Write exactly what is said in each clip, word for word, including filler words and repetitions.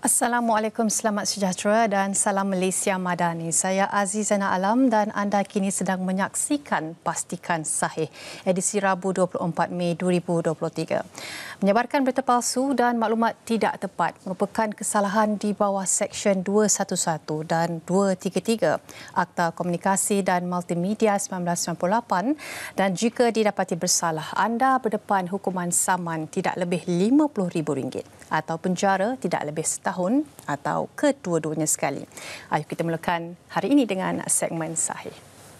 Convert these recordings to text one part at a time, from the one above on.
Assalamualaikum, selamat sejahtera dan salam Malaysia Madani. Saya Azizana Alam dan anda kini sedang menyaksikan Pastikan Sahih, edisi Rabu dua puluh empat Mei dua ribu dua puluh tiga. Menyebarkan berita palsu dan maklumat tidak tepat merupakan kesalahan di bawah Seksyen dua satu satu dan dua tiga tiga Akta Komunikasi dan Multimedia seribu sembilan ratus sembilan puluh lapan dan jika didapati bersalah, anda berdepan hukuman saman tidak lebih lima puluh ribu ringgit atau penjara tidak lebih setahun atau kedua-duanya sekali. Ayuh kita mulakan hari ini dengan segmen Sahih.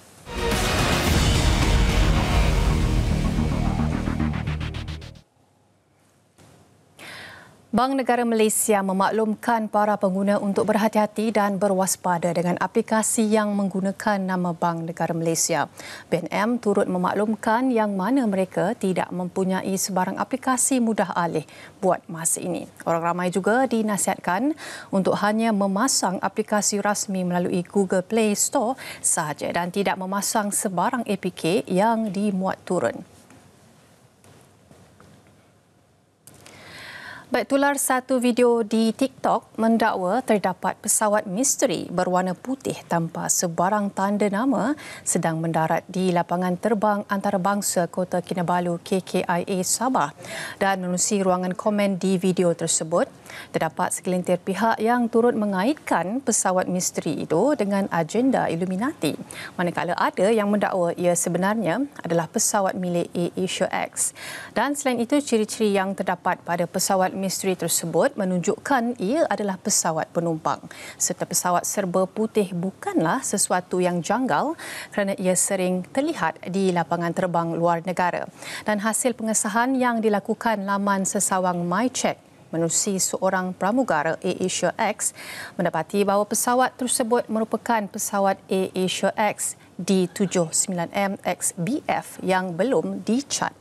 Bank Negara Malaysia memaklumkan para pengguna untuk berhati-hati dan berwaspada dengan aplikasi yang menggunakan nama Bank Negara Malaysia. B N M turut memaklumkan yang mana mereka tidak mempunyai sebarang aplikasi mudah alih buat masa ini. Orang ramai juga dinasihatkan untuk hanya memasang aplikasi rasmi melalui Google Play Store sahaja dan tidak memasang sebarang A P K yang dimuat turun. Baik, tular satu video di TikTok mendakwa terdapat pesawat misteri berwarna putih tanpa sebarang tanda nama sedang mendarat di lapangan terbang antarabangsa Kota Kinabalu K K I A Sabah. Dan menerusi ruangan komen di video tersebut, terdapat segelintir pihak yang turut mengaitkan pesawat misteri itu dengan agenda Illuminati. Manakala ada yang mendakwa ia sebenarnya adalah pesawat milik Air Asia X. Dan selain itu, ciri-ciri yang terdapat pada pesawat misteri tersebut menunjukkan ia adalah pesawat penumpang. Serta pesawat serba putih bukanlah sesuatu yang janggal kerana ia sering terlihat di lapangan terbang luar negara. Dan hasil pengesahan yang dilakukan laman sesawang MyCheck menerusi seorang pramugara Air Asia X mendapati bahawa pesawat tersebut merupakan pesawat Air Asia X D tujuh sembilan M X B F yang belum dicat.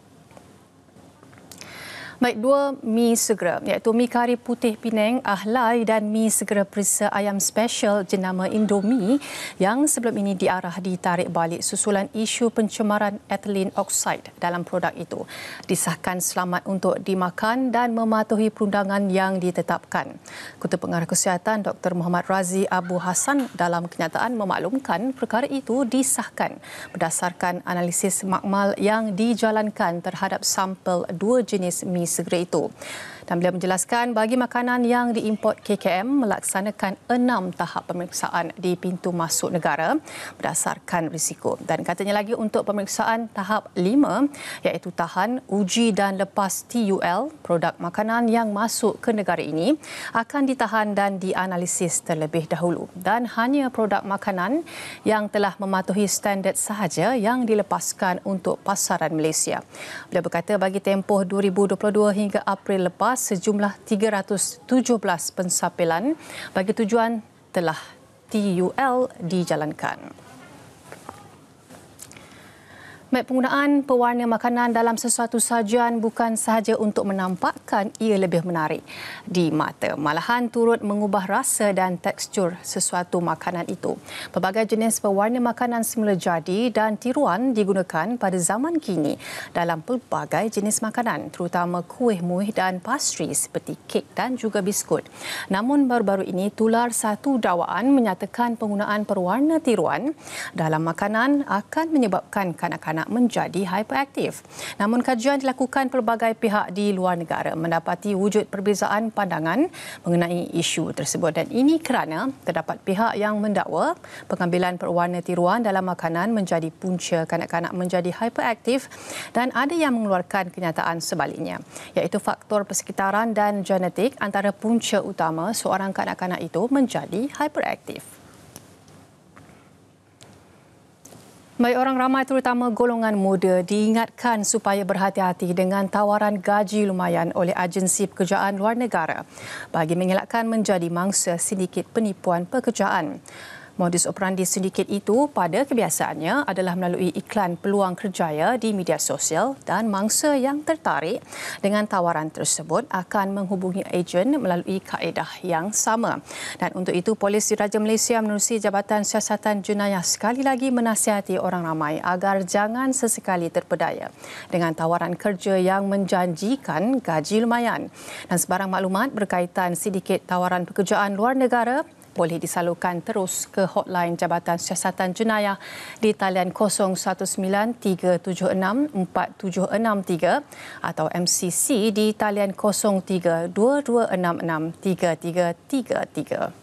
Baik, dua mi segera iaitu mi kari putih Penang, Ahlai dan mi segera perisa ayam special jenama Indomie yang sebelum ini diarah ditarik balik susulan isu pencemaran ethylene oxide dalam produk itu disahkan selamat untuk dimakan dan mematuhi perundangan yang ditetapkan. Ketua Pengarah Kesihatan Doktor Muhammad Razi Abu Hassan dalam kenyataan memaklumkan perkara itu disahkan berdasarkan analisis makmal yang dijalankan terhadap sampel dua jenis mi segera itu. Dan beliau menjelaskan bagi makanan yang diimport K K M melaksanakan enam tahap pemeriksaan di pintu masuk negara berdasarkan risiko. Dan katanya lagi untuk pemeriksaan tahap lima iaitu tahan, uji dan lepas T U L, produk makanan yang masuk ke negara ini akan ditahan dan dianalisis terlebih dahulu. Dan hanya produk makanan yang telah mematuhi standard sahaja yang dilepaskan untuk pasaran Malaysia. Beliau berkata bagi tempoh dua ribu dua puluh dua hingga April lepas sejumlah tiga ratus tujuh belas pensapilan bagi tujuan telah T U L dijalankan. Baik, penggunaan pewarna makanan dalam sesuatu sajian bukan sahaja untuk menampakkan ia lebih menarik di mata, malahan turut mengubah rasa dan tekstur sesuatu makanan itu. Pelbagai jenis pewarna makanan semula jadi dan tiruan digunakan pada zaman kini dalam pelbagai jenis makanan, terutama kuih-muih dan pastri seperti kek dan juga biskut. Namun baru-baru ini tular satu dakwaan menyatakan penggunaan pewarna tiruan dalam makanan akan menyebabkan kanak-kanak menjadi hyperaktif. Namun kajian dilakukan pelbagai pihak di luar negara mendapati wujud perbezaan pandangan mengenai isu tersebut dan ini kerana terdapat pihak yang mendakwa pengambilan pewarna tiruan dalam makanan menjadi punca kanak-kanak menjadi hyperaktif dan ada yang mengeluarkan kenyataan sebaliknya, iaitu faktor persekitaran dan genetik antara punca utama seorang kanak-kanak itu menjadi hyperaktif. Baik, orang ramai terutama golongan muda diingatkan supaya berhati-hati dengan tawaran gaji lumayan oleh agensi pekerjaan luar negara bagi mengelakkan menjadi mangsa sindiket penipuan pekerjaan. Modus operandi sindiket itu pada kebiasaannya adalah melalui iklan peluang kerjaya di media sosial dan mangsa yang tertarik dengan tawaran tersebut akan menghubungi ejen melalui kaedah yang sama. Dan untuk itu, Polis Diraja Malaysia menerusi Jabatan Siasatan Jenayah sekali lagi menasihati orang ramai agar jangan sesekali terpedaya dengan tawaran kerja yang menjanjikan gaji lumayan. Dan sebarang maklumat berkaitan sindiket tawaran pekerjaan luar negara boleh disalurkan terus ke hotline Jabatan Siasatan Jenayah di talian kosong satu sembilan tiga tujuh enam empat tujuh enam tiga atau M C C di talian kosong tiga dua dua enam enam tiga tiga tiga tiga.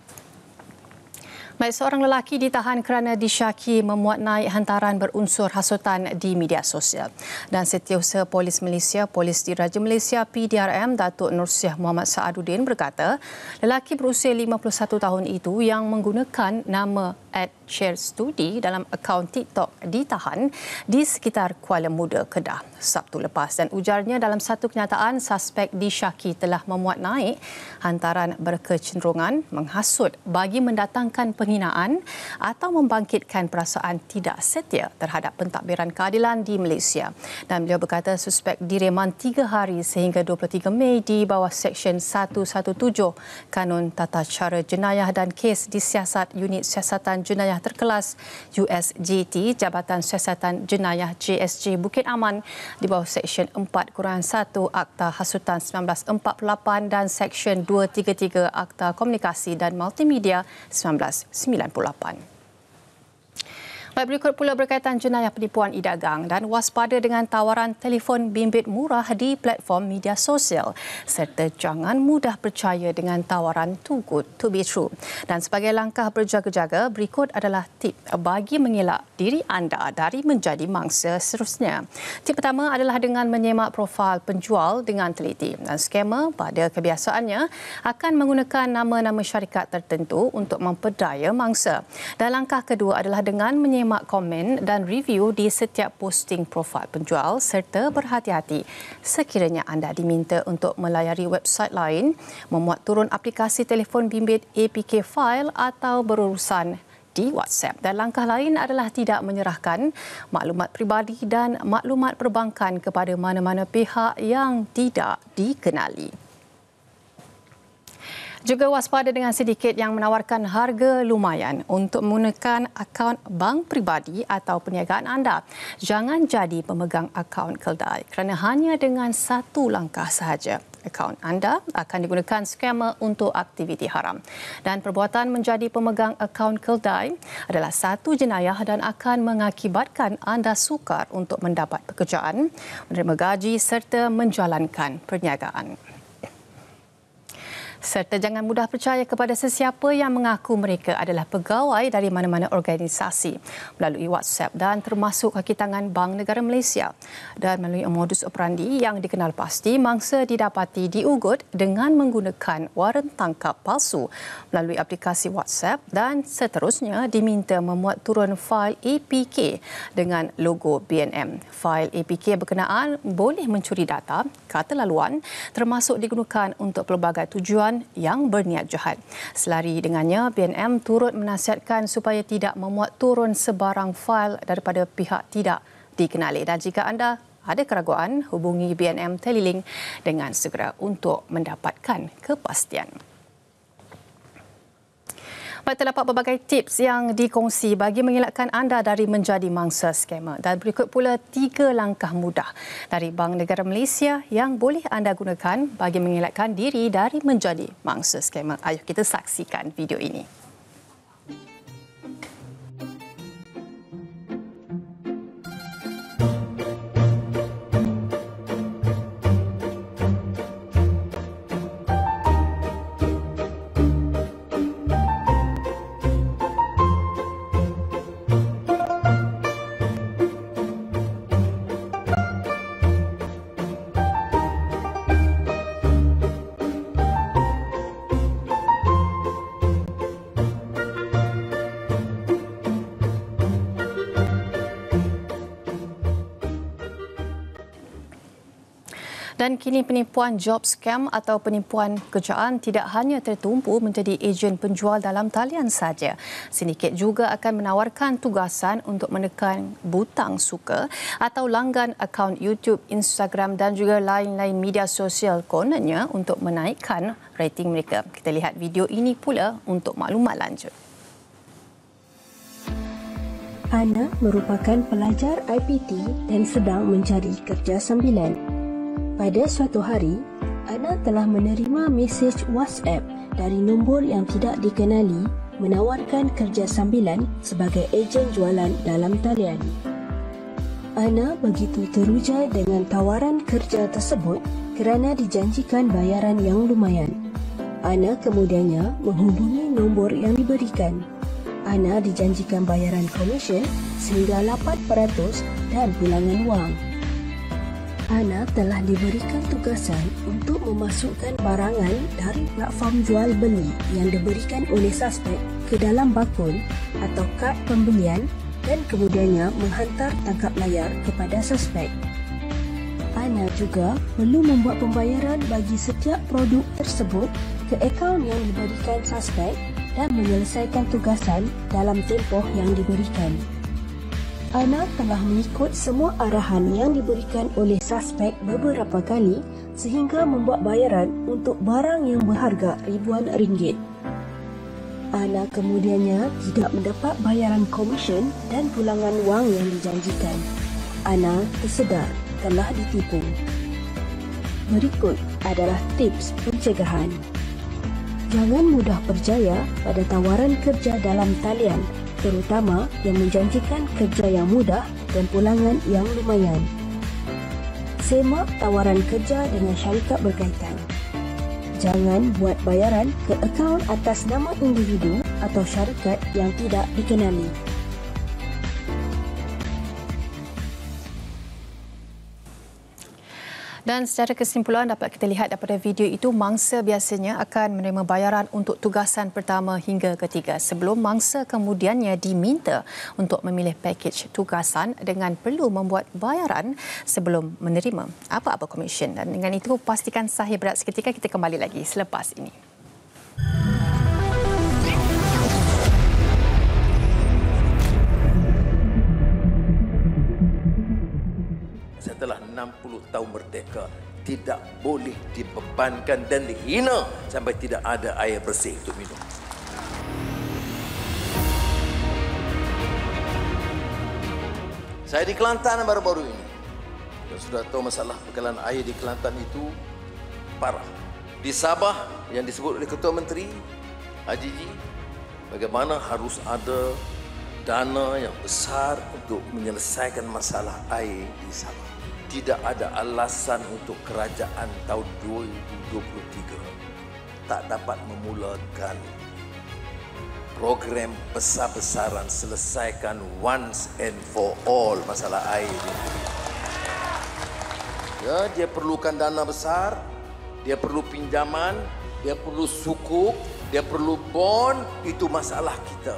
Baik, seorang lelaki ditahan kerana disyaki memuat naik hantaran berunsur hasutan di media sosial. Dan Setiausaha Polis Malaysia, Polis Diraja Malaysia P D R M, Datuk Nursyah Muhammad Saaduddin berkata, lelaki berusia lima puluh satu tahun itu yang menggunakan nama at Share Studi dalam akaun TikTok ditahan di sekitar Kuala Muda, Kedah Sabtu lepas. Dan ujarnya dalam satu kenyataan, suspek disyaki telah memuat naik hantaran berkecenderungan menghasut bagi mendatangkan penghinaan atau membangkitkan perasaan tidak setia terhadap pentadbiran keadilan di Malaysia. Dan beliau berkata suspek direman tiga hari sehingga dua puluh tiga Mei di bawah Seksyen seratus tujuh belas Kanun Tata Cara Jenayah dan Kes Disiasat Unit Siasatan Jenayah Terkelas U S J T Jabatan Siasatan Jenayah J S J Bukit Aman di bawah Seksyen empat satu Akta Hasutan seribu sembilan ratus empat puluh lapan dan Seksyen dua tiga tiga Akta Komunikasi dan Multimedia seribu sembilan ratus sembilan puluh lapan. Baik, berikut pula berkaitan jenayah penipuan e-dagang dan waspada dengan tawaran telefon bimbit murah di platform media sosial serta jangan mudah percaya dengan tawaran too good to be true. Dan sebagai langkah berjaga-jaga, berikut adalah tip bagi mengelak diri anda dari menjadi mangsa seterusnya. Tip pertama adalah dengan menyemak profil penjual dengan teliti. Dan skamer pada kebiasaannya akan menggunakan nama-nama syarikat tertentu untuk memperdaya mangsa. Dan langkah kedua adalah dengan menyemak menyemak komen dan review di setiap posting profil penjual serta berhati-hati sekiranya anda diminta untuk melayari website lain, memuat turun aplikasi telefon bimbit A P K file atau berurusan di WhatsApp. Dan langkah lain adalah tidak menyerahkan maklumat peribadi dan maklumat perbankan kepada mana-mana pihak yang tidak dikenali. Juga waspada dengan sindiket yang menawarkan harga lumayan untuk menggunakan akaun bank peribadi atau perniagaan anda. Jangan jadi pemegang akaun keldai kerana hanya dengan satu langkah sahaja akaun anda akan digunakan skamer untuk aktiviti haram. Dan perbuatan menjadi pemegang akaun keldai adalah satu jenayah dan akan mengakibatkan anda sukar untuk mendapat pekerjaan, menerima gaji serta menjalankan perniagaan. Serta jangan mudah percaya kepada sesiapa yang mengaku mereka adalah pegawai dari mana-mana organisasi melalui WhatsApp dan termasuk kaki tangan Bank Negara Malaysia. Dan melalui modus operandi yang dikenal pasti, mangsa didapati diugut dengan menggunakan waran tangkap palsu melalui aplikasi WhatsApp dan seterusnya diminta memuat turun fail A P K dengan logo B N M. Fail A P K berkenaan boleh mencuri data, kata laluan termasuk digunakan untuk pelbagai tujuan yang berniat jahat. Selari dengannya, B N M turut menasihatkan supaya tidak memuat turun sebarang fail daripada pihak tidak dikenali. Dan jika anda ada keraguan, hubungi B N M Telilink dengan segera untuk mendapatkan kepastian. Baik, terdapat berbagai tips yang dikongsi bagi mengelakkan anda dari menjadi mangsa skamer. Dan berikut pula tiga langkah mudah dari Bank Negara Malaysia yang boleh anda gunakan bagi mengelakkan diri dari menjadi mangsa skamer. Ayuh kita saksikan video ini. Dan kini penipuan job scam atau penipuan kerjaan tidak hanya tertumpu menjadi ejen penjual dalam talian saja. Sindiket juga akan menawarkan tugasan untuk menekan butang suka atau langgan akaun YouTube, Instagram dan juga lain-lain media sosial kononnya untuk menaikkan rating mereka. Kita lihat video ini pula untuk maklumat lanjut. Ana merupakan pelajar I P T dan sedang mencari kerja sambilan. Pada suatu hari, Ana telah menerima mesej WhatsApp dari nombor yang tidak dikenali menawarkan kerja sambilan sebagai ejen jualan dalam talian. Ana begitu teruja dengan tawaran kerja tersebut kerana dijanjikan bayaran yang lumayan. Ana kemudiannya menghubungi nombor yang diberikan. Ana dijanjikan bayaran komisen sehingga lapan peratus dan pulangan wang. Ana telah diberikan tugasan untuk memasukkan barangan dari platform jual beli yang diberikan oleh suspek ke dalam bakul atau kad pembelian dan kemudiannya menghantar tangkap layar kepada suspek. Ana juga perlu membuat pembayaran bagi setiap produk tersebut ke akaun yang diberikan suspek dan menyelesaikan tugasan dalam tempoh yang diberikan. Ana telah mengikut semua arahan yang diberikan oleh suspek beberapa kali sehingga membuat bayaran untuk barang yang berharga ribuan ringgit. Ana kemudiannya tidak mendapat bayaran komisen dan pulangan wang yang dijanjikan. Ana tersedar telah ditipu. Berikut adalah tips pencegahan. Jangan mudah percaya pada tawaran kerja dalam talian, terutama yang menjanjikan kerja yang mudah dan pulangan yang lumayan. Semak tawaran kerja dengan syarikat berkaitan. Jangan buat bayaran ke akaun atas nama individu atau syarikat yang tidak dikenali. Dan secara kesimpulan dapat kita lihat daripada video itu, mangsa biasanya akan menerima bayaran untuk tugasan pertama hingga ketiga sebelum mangsa kemudiannya diminta untuk memilih pakej tugasan dengan perlu membuat bayaran sebelum menerima apa-apa komisen. Dan dengan itu pastikan sahih berat seketika. Kita kembali lagi selepas ini. Setelah enam puluh tahun merdeka, tidak boleh dibebankan dan dihina sampai tidak ada air bersih untuk minum. Saya di Kelantan baru-baru ini. Dan sudah tahu masalah bekalan air di Kelantan itu parah. Di Sabah yang disebut oleh Ketua Menteri Haji Ji, bagaimana harus ada dana yang besar untuk menyelesaikan masalah air di Sabah. Tidak ada alasan untuk kerajaan tahun dua ribu dua puluh tiga tak dapat memulakan program besar-besaran selesaikan once and for all masalah air di negeri. Ya, dia perlukan dana besar, dia perlu pinjaman, dia perlu sukuk, dia perlu bond, itu masalah kita.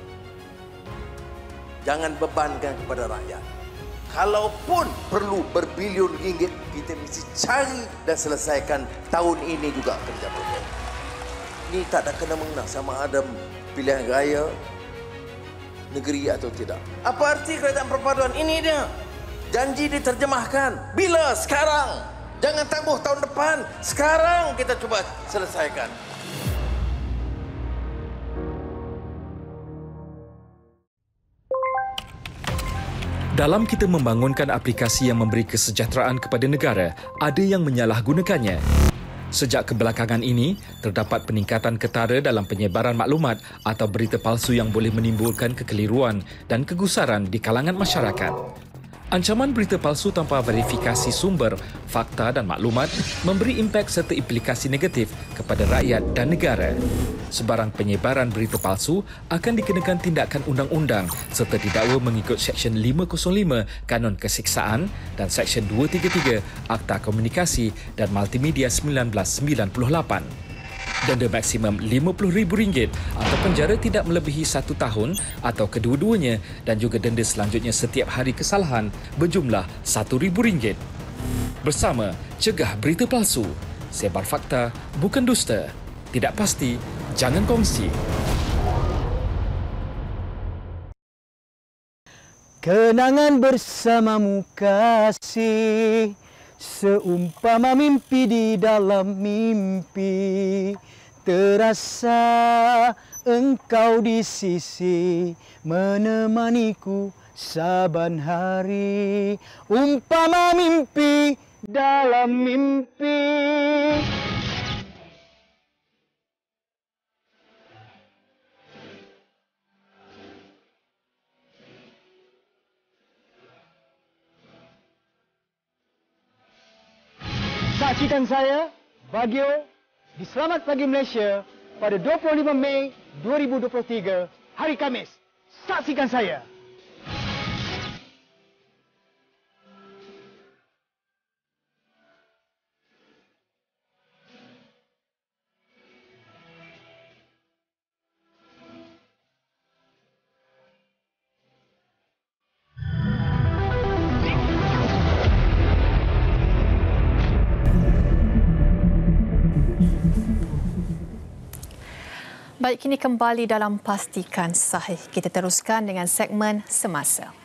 Jangan bebankan kepada rakyat. Kalaupun perlu berbilion ringgit, kita mesti cari dan selesaikan tahun ini juga kerja program. Ini tak ada kena-mengena sama ada pilihan raya negeri atau tidak. Apa arti kerajaan perpaduan? Ini dia. Janji diterjemahkan. Bila? Sekarang. Jangan tangguh tahun depan. Sekarang kita cuba selesaikan. Dalam kita membangunkan aplikasi yang memberi kesejahteraan kepada negara, ada yang menyalahgunakannya. Sejak kebelakangan ini, terdapat peningkatan ketara dalam penyebaran maklumat atau berita palsu yang boleh menimbulkan kekeliruan dan kegusaran di kalangan masyarakat. Ancaman berita palsu tanpa verifikasi sumber, fakta dan maklumat memberi impak serta implikasi negatif kepada rakyat dan negara. Sebarang penyebaran berita palsu akan dikenakan tindakan undang-undang serta didakwa mengikut Seksyen lima kosong lima Kanun Kesiksaan dan Seksyen dua tiga tiga Akta Komunikasi dan Multimedia seribu sembilan ratus sembilan puluh lapan. Denda maksimum lima puluh ribu ringgit atau penjara tidak melebihi satu tahun atau kedua-duanya dan juga denda selanjutnya setiap hari kesalahan berjumlah satu ribu ringgit. Bersama Cegah Berita Palsu, sebar fakta bukan dusta. Tidak pasti, jangan kongsi. Kenangan bersamamu kasih, seumpama mimpi di dalam mimpi. Terasa engkau di sisi, menemaniku saban hari. Umpama mimpi dalam mimpi. Saksikan saya, Bagio, di Selamat Pagi Malaysia pada dua puluh lima Mei dua ribu dua puluh tiga, hari Khamis. Saksikan saya. Baik, kini kembali dalam Pastikan Sahih. Kita teruskan dengan segmen Semasa.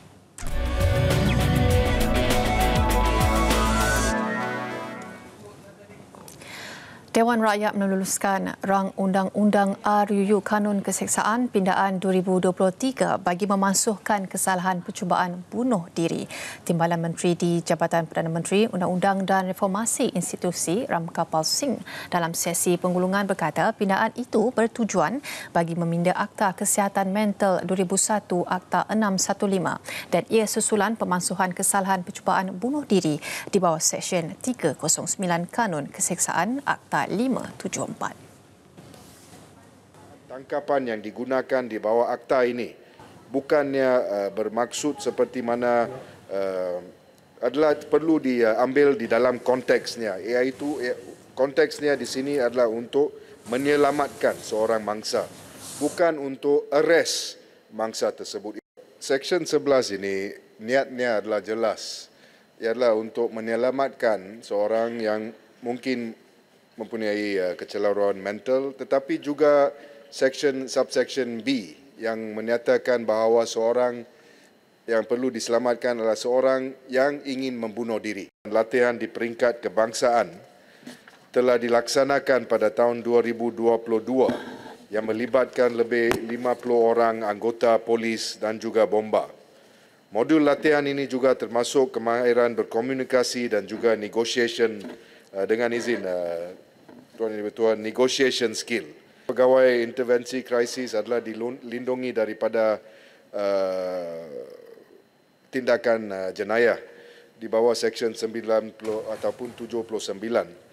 Dewan Rakyat meluluskan rang Undang-Undang R U U Kanun Keseksaan Pindaan dua ribu dua puluh tiga bagi memansuhkan kesalahan percubaan bunuh diri. Timbalan Menteri di Jabatan Perdana Menteri, Undang-Undang dan Reformasi Institusi Ramkapal Singh dalam sesi penggulungan berkata pindaan itu bertujuan bagi meminda Akta Kesihatan Mental dua ribu satu Akta enam satu lima dan ia susulan pemansuhan kesalahan percubaan bunuh diri di bawah Seksyen tiga kosong sembilan Kanun Keseksaan Akta lima tujuh empat. Tangkapan yang digunakan di bawah akta ini bukannya uh, bermaksud seperti mana uh, adalah perlu diambil di dalam konteksnya, iaitu konteksnya di sini adalah untuk menyelamatkan seorang mangsa, bukan untuk arrest mangsa tersebut. Seksyen sebelas ini niatnya adalah jelas, ialah untuk menyelamatkan seorang yang mungkin mempunyai uh, kecelaruan mental, tetapi juga section subsection B yang menyatakan bahawa seorang yang perlu diselamatkan adalah seorang yang ingin membunuh diri. Latihan di peringkat kebangsaan telah dilaksanakan pada tahun dua ribu dua puluh dua yang melibatkan lebih lima puluh orang anggota polis dan juga bomba. Modul latihan ini juga termasuk kemahiran berkomunikasi dan juga negotiation uh, dengan izin uh, Tuan Ibu Tuan, negotiation skill. Pegawai intervensi krisis adalah dilindungi daripada uh, tindakan uh, jenayah di bawah Seksyen sembilan puluh ataupun tujuh puluh sembilan.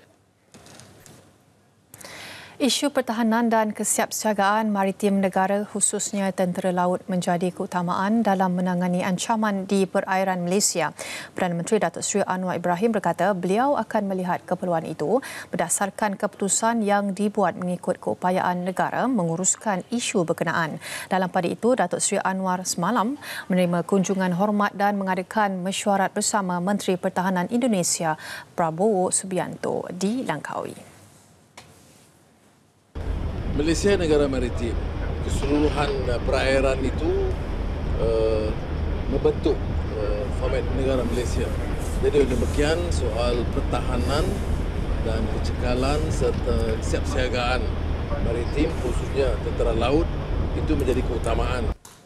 Isu pertahanan dan kesiapsiagaan maritim negara khususnya tentera laut menjadi keutamaan dalam menangani ancaman di perairan Malaysia. Perdana Menteri Datuk Seri Anwar Ibrahim berkata beliau akan melihat keperluan itu berdasarkan keputusan yang dibuat mengikut keupayaan negara menguruskan isu berkenaan. Dalam pada itu, Datuk Seri Anwar semalam menerima kunjungan hormat dan mengadakan mesyuarat bersama Menteri Pertahanan Indonesia Prabowo Subianto di Langkawi. Malaysia negara maritim, keseluruhan perairan itu uh, membentuk uh, format negara Malaysia. Jadi demikian soal pertahanan dan kecekalan serta kesiapsiagaan maritim khususnya tentera laut itu menjadi keutamaan.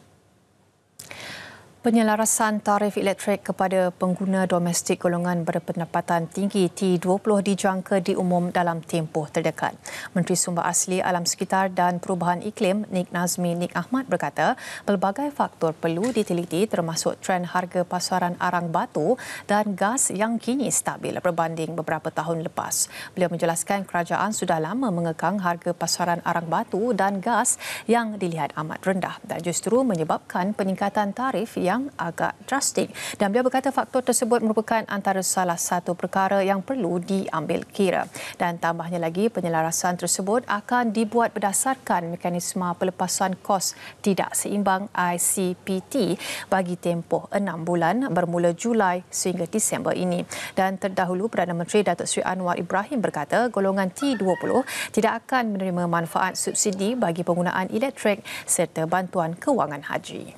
Penyelarasan tarif elektrik kepada pengguna domestik golongan berpendapatan tinggi T dua puluh dijangka diumum dalam tempoh terdekat. Menteri Sumber Asli Alam Sekitar dan Perubahan Iklim Nik Nazmi Nik Ahmad berkata pelbagai faktor perlu diteliti termasuk trend harga pasaran arang batu dan gas yang kini stabil berbanding beberapa tahun lepas. Beliau menjelaskan kerajaan sudah lama mengekang harga pasaran arang batu dan gas yang dilihat amat rendah dan justru menyebabkan peningkatan tarif yang yang agak drastik. Dan beliau berkata faktor tersebut merupakan antara salah satu perkara yang perlu diambil kira. Dan tambahnya lagi, penyelarasan tersebut akan dibuat berdasarkan mekanisme pelepasan kos tidak seimbang I C P T bagi tempoh enam bulan bermula Julai sehingga Disember ini. Dan terdahulu, Perdana Menteri Datuk Seri Anwar Ibrahim berkata golongan T dua puluh tidak akan menerima manfaat subsidi bagi penggunaan elektrik serta bantuan kewangan haji.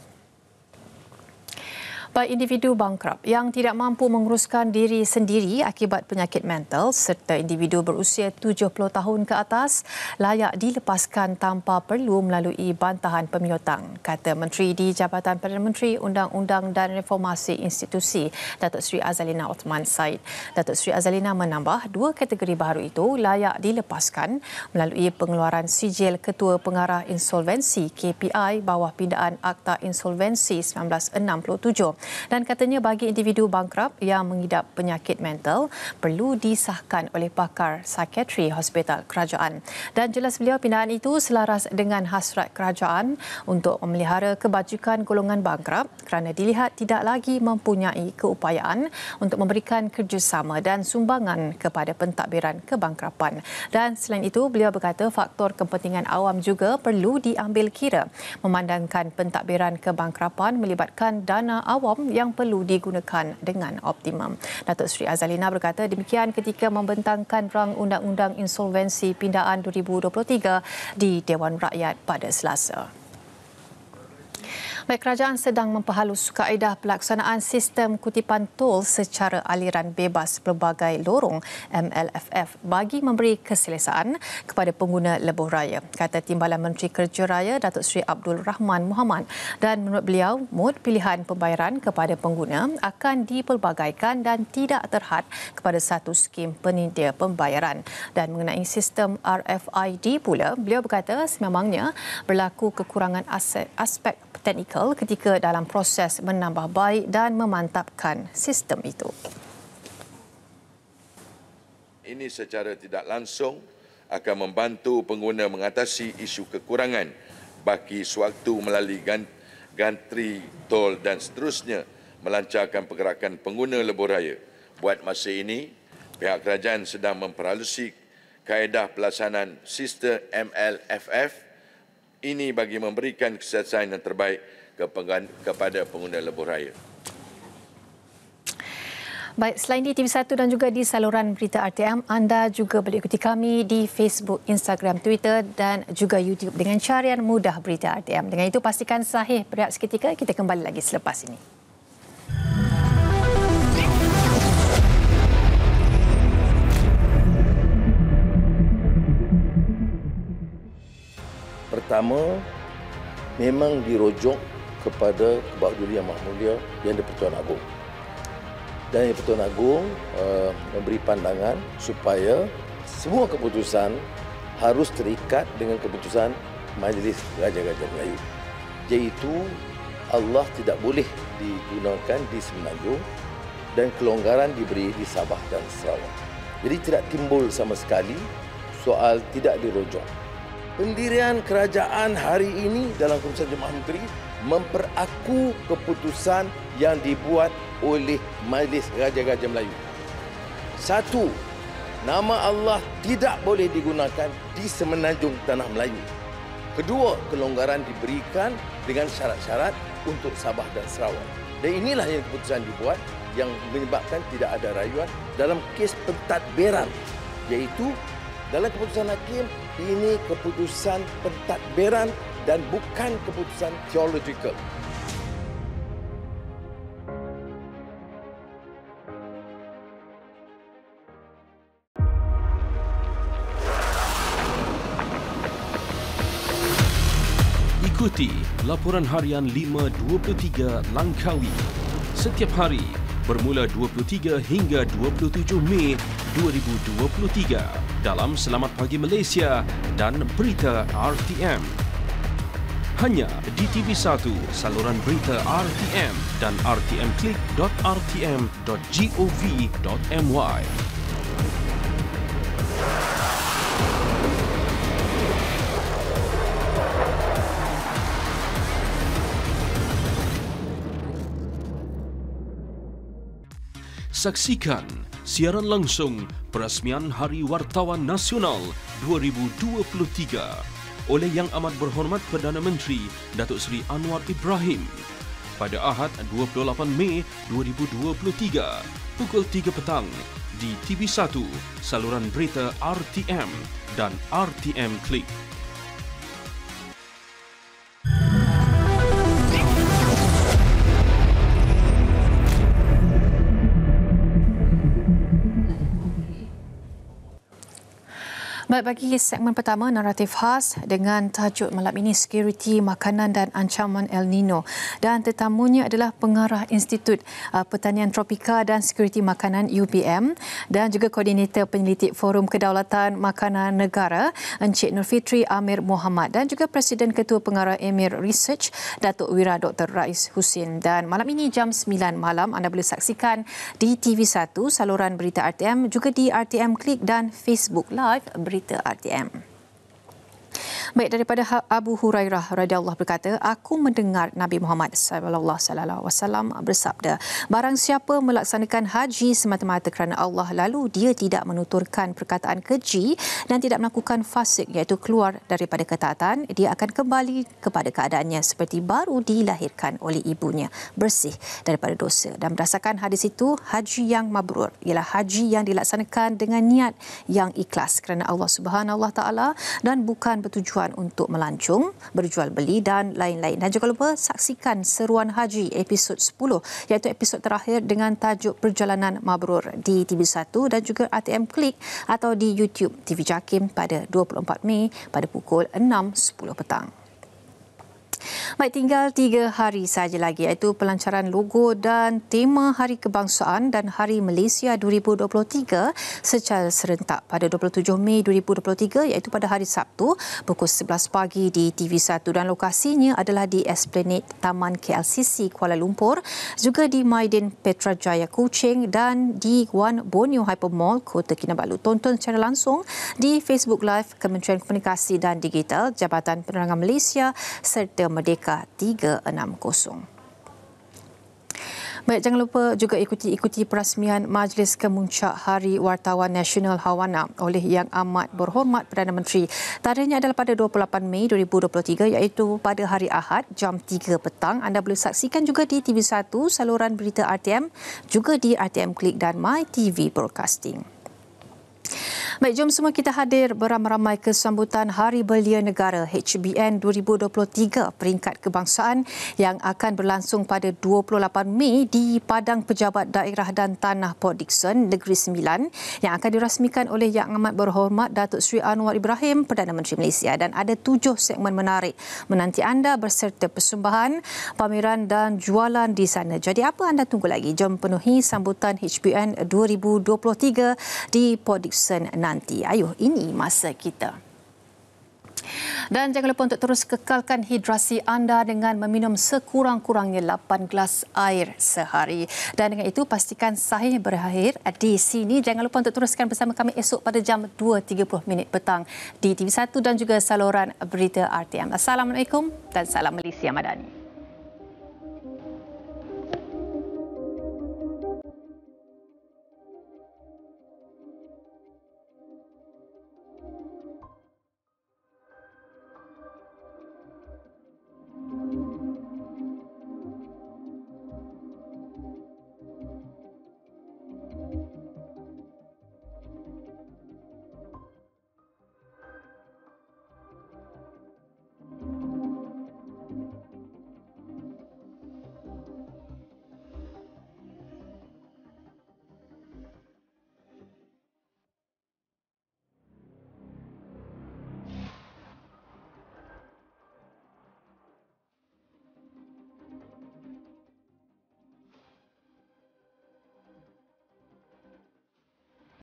Baik individu bangkrut yang tidak mampu menguruskan diri sendiri akibat penyakit mental serta individu berusia tujuh puluh tahun ke atas layak dilepaskan tanpa perlu melalui bantahan pemiutang, kata Menteri di Jabatan Perdana Menteri Undang-Undang dan Reformasi Institusi Datuk Seri Azalina Othman Said. Datuk Seri Azalina menambah dua kategori baru itu layak dilepaskan melalui pengeluaran sijil Ketua Pengarah Insolvensi K P I bawah pindaan Akta Insolvensi seribu sembilan ratus enam puluh tujuh. Dan katanya bagi individu bangkrut yang mengidap penyakit mental perlu disahkan oleh pakar psikiatri hospital kerajaan. Dan jelas beliau pindaan itu selaras dengan hasrat kerajaan untuk memelihara kebajikan golongan bangkrut kerana dilihat tidak lagi mempunyai keupayaan untuk memberikan kerjasama dan sumbangan kepada pentadbiran kebangkrapan. Dan selain itu beliau berkata faktor kepentingan awam juga perlu diambil kira memandangkan pentadbiran kebangkrapan melibatkan dana awam yang perlu digunakan dengan optimum. Datuk Seri Azalina berkata demikian ketika membentangkan rang Undang-Undang Insolvensi Pindaan dua ribu dua puluh tiga di Dewan Rakyat pada Selasa. Baik, kerajaan sedang memperhalus kaedah pelaksanaan sistem kutipan tol secara aliran bebas pelbagai lorong M L F F bagi memberi keselesaan kepada pengguna lebuh raya, kata Timbalan Menteri Kerja Raya Datuk Seri Abdul Rahman Muhammad. Dan menurut beliau, mod pilihan pembayaran kepada pengguna akan dipelbagaikan dan tidak terhad kepada satu skim penyedia pembayaran. Dan mengenai sistem R F I D pula, beliau berkata sememangnya berlaku kekurangan aspek, aspek teknikal ketika dalam proses menambah baik dan memantapkan sistem itu. Ini secara tidak langsung akan membantu pengguna mengatasi isu kekurangan baki sewaktu melalui gantri tol dan seterusnya melancarkan pergerakan pengguna lebuh raya. Buat masa ini, pihak kerajaan sedang memperhalusi kaedah pelaksanaan sistem M L F F ini bagi memberikan keselesaan yang terbaik kepada pengguna lebuh raya. Baik, selain di T V satu dan juga di saluran berita R T M, anda juga boleh ikuti kami di Facebook, Instagram, Twitter dan juga YouTube dengan carian mudah berita R T M. Dengan itu pastikan sahih berehat seketika. Kita kembali lagi selepas ini. Pertama, memang dirujuk kepada Kebahdulian Yang Maha Mulia Yang di-Pertuan Agong. Dan Yang di-Pertuan Agong uh, memberi pandangan supaya semua keputusan harus terikat dengan keputusan Majlis Raja-Raja Melayu. Iaitu Allah tidak boleh digunakan di Semenanjung dan kelonggaran diberi di Sabah dan Sarawak. Jadi tidak timbul sama sekali soal tidak dirujuk. Pendirian kerajaan hari ini dalam Keputusan Jemaah Menteri memperaku keputusan yang dibuat oleh Majlis Raja-Raja Melayu. Satu, nama Allah tidak boleh digunakan di Semenanjung Tanah Melayu. Kedua, kelonggaran diberikan dengan syarat-syarat untuk Sabah dan Sarawak. Dan inilah yang keputusan dibuat yang menyebabkan tidak ada rayuan dalam kes pentadbiran, iaitu dalam keputusan hakim, ini keputusan pentadbiran dan bukan keputusan theological. Ikuti laporan harian lima dua puluh tiga Langkawi setiap hari bermula dua puluh tiga hingga dua puluh tujuh Mei dua ribu dua puluh tiga dalam Selamat Pagi Malaysia dan Berita R T M. Hanya di T V satu, saluran berita R T M dan r t m klik dot r t m dot gov dot m y. Saksikan siaran langsung Perasmian Hari Wartawan Nasional dua ribu dua puluh tiga oleh Yang Amat Berhormat Perdana Menteri Datuk Seri Anwar Ibrahim pada Ahad dua puluh lapan Mei dua ribu dua puluh tiga pukul tiga petang di T V satu, saluran berita R T M dan R T M Klik. Baik, bagi segmen pertama, naratif khas dengan tajuk malam ini Sekuriti Makanan dan Ancaman El Nino. Dan tetamunya adalah Pengarah Institut uh, Pertanian Tropika dan Sekuriti Makanan U P M dan juga Koordinator Penyelidik Forum Kedaulatan Makanan Negara Encik Nurfitri Amir Muhammad dan juga Presiden Ketua Pengarah Emir Research Datuk Wira Doktor Rais Husin. Dan malam ini jam sembilan malam anda boleh saksikan di T V satu, saluran berita R T M, juga di R T M Klik dan Facebook Live Berita R T M. Baik, daripada Abu Hurairah radhiyallahu berkata, aku mendengar Nabi Muhammad sallallahu alaihi wasallam bersabda, barang siapa melaksanakan haji semata-mata kerana Allah lalu dia tidak menuturkan perkataan keji dan tidak melakukan fasik iaitu keluar daripada ketaatan, dia akan kembali kepada keadaannya seperti baru dilahirkan oleh ibunya, bersih daripada dosa. Dan berdasarkan hadis itu, haji yang mabrur ialah haji yang dilaksanakan dengan niat yang ikhlas kerana Allah Subhanahu wa taala dan bukan bertujuan untuk melancung, berjual beli dan lain-lain. Dan jangan lupa saksikan Seruan Haji episod sepuluh iaitu episod terakhir dengan tajuk Perjalanan Mabrur di T V satu dan juga R T M Klik atau di YouTube T V Jakim pada dua puluh empat Mei pada pukul enam sepuluh petang. Baik, tinggal tiga hari saja lagi iaitu pelancaran logo dan tema Hari Kebangsaan dan Hari Malaysia dua ribu dua puluh tiga secara serentak pada dua puluh tujuh Mei dua ribu dua puluh tiga iaitu pada hari Sabtu pukul sebelas pagi di T V satu dan lokasinya adalah di Esplanade Taman K L C C Kuala Lumpur, juga di Maidin Petrajaya Kuching dan di Wan Borneo Hyper Mall Kota Kinabalu. Tonton secara langsung di Facebook Live Kementerian Komunikasi dan Digital, Jabatan Penerangan Malaysia serta Merdeka tiga enam kosong. Baik, jangan lupa juga ikuti-ikuti perasmian Majlis Kemuncak Hari Wartawan Nasional Hawana oleh Yang Amat Berhormat Perdana Menteri. Tarikhnya adalah pada dua puluh lapan Mei dua ribu dua puluh tiga iaitu pada hari Ahad jam tiga petang. Anda boleh saksikan juga di T V satu, saluran berita R T M, juga di R T M Klik dan My T V Broadcasting. Baik, jom semua kita hadir beramai-ramai ke sambutan Hari Belia Negara H B N dua ribu dua puluh tiga peringkat kebangsaan yang akan berlangsung pada dua puluh lapan Mei di Padang Pejabat Daerah dan Tanah Port Dickson, Negeri Sembilan yang akan dirasmikan oleh Yang Amat Berhormat Datuk Seri Anwar Ibrahim, Perdana Menteri Malaysia, dan ada tujuh segmen menarik menanti anda berserta persembahan, pameran dan jualan di sana. Jadi apa anda tunggu lagi? Jom penuhi sambutan H B N dua ribu dua puluh tiga di Port Dickson nanti. Ayuh, ini masa kita. Dan jangan lupa untuk terus kekalkan hidrasi anda dengan meminum sekurang-kurangnya lapan gelas air sehari. Dan dengan itu pastikan sahih berakhir di sini. Jangan lupa untuk teruskan bersama kami esok pada jam dua tiga puluh minit petang di T V satu dan juga saluran berita R T M. Assalamualaikum dan salam Malaysia Madani.